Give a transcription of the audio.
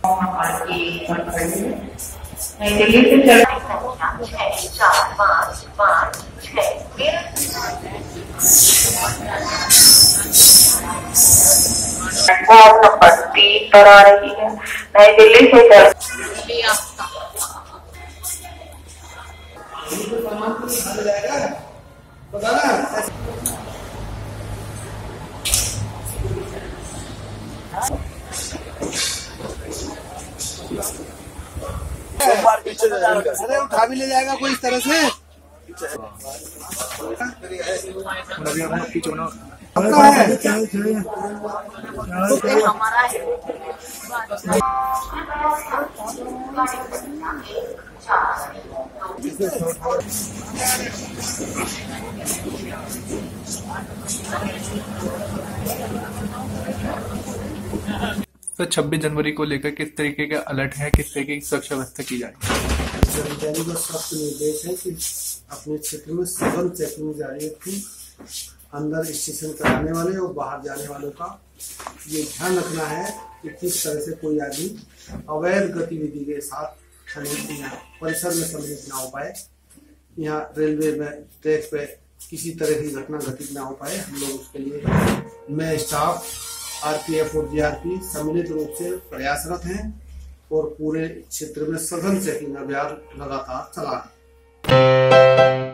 नई दिल्ली से चल 6 4 5 6 नंबर 3 पर आ रही है। नई दिल्ली से चल अरे उठा भी ले जाएगा कोई इस तरह से। तो 26 जनवरी को लेकर किस तरीके का अलर्ट है, किस तरीके की सुरक्षा व्यवस्था की जाएगी? कर्मचारी का सख्त निर्देश है कि अपने क्षेत्र में सघन चेकिंग जारी रखें। अंदर स्टेशन पर आने वाले और बाहर जाने वालों का ये ध्यान रखना है कि किस तरह से कोई आदमी अवैध गतिविधि के साथ परिसर में सम्मिलित ना हो पाए। यहाँ रेलवे में ट्रैक पे किसी तरह की घटना घटित ना हो पाए। हम लोग उसके लिए मैं स्टाफ आरपीएफ और जीआरपी सम्मिलित रूप से प्रयासरत हैं और पूरे क्षेत्र में सघन चेकिंग अभियान लगातार चला है।